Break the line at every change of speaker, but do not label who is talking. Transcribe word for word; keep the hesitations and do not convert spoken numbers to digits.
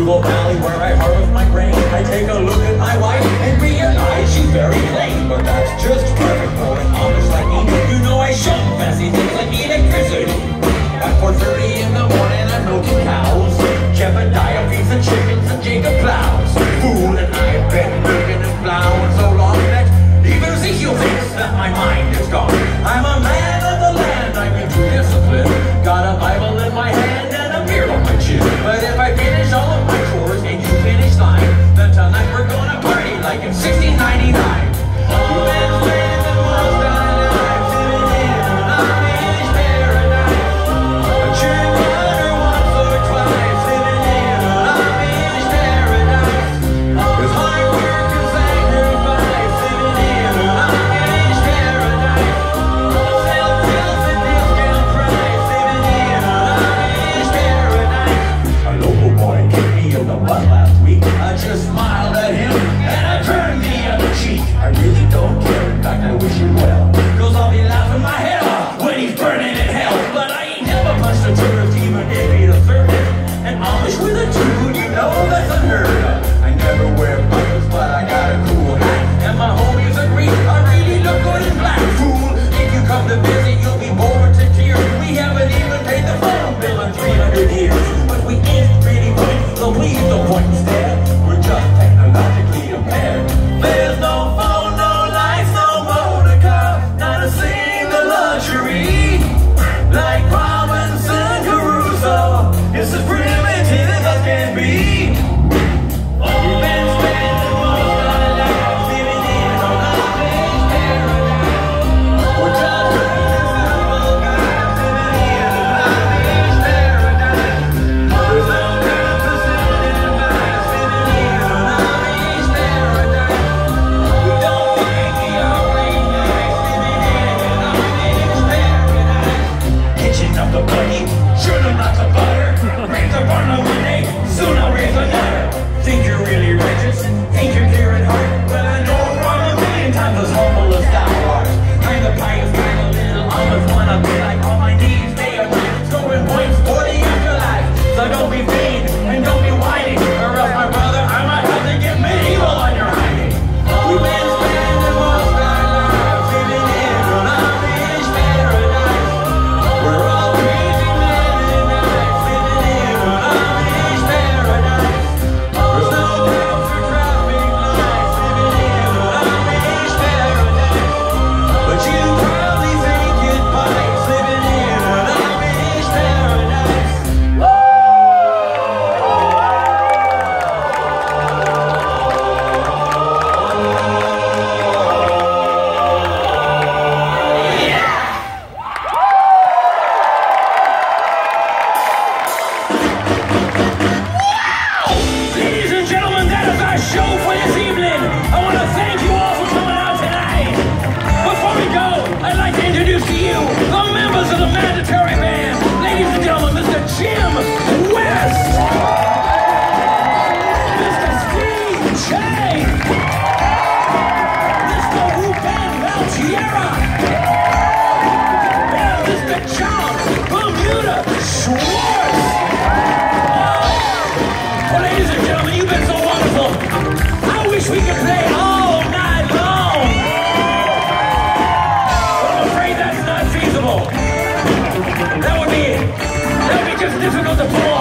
Louisville Valley where I harvest my grain. I take a look at my wife and realize she's very plain, but that's just perfect for an Amish like me. You know I shouldn't fancy things like electricity. At four thirty in the morning I'm milking cows. Jebediah feeds the chickens and Jacob plows. Fool, and I've been milking and plowing so long that even Ezekiel thinks that my mind is gone. I'm a man of the land, I'm into discipline. Got a Bible in my hand and a beard on my chin. But if I finish all of my chores and you finish thine, then tonight we're gonna party like in sixteen ninety-nine.
Difficult to pull